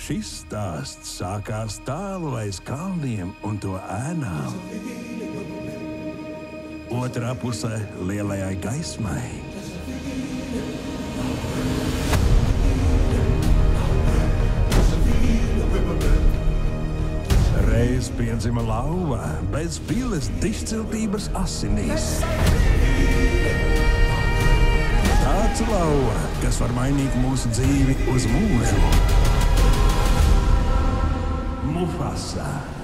Šis stāsts sākās tālu aiz kalniem un to ēnām. Otrā pusē lielajai gaismai. Reiz piedzima lauva bez piles dišciltības asinīs. Tāds lauva, kas var mainīt mūsu dzīvi uz mūžu. Mufasa.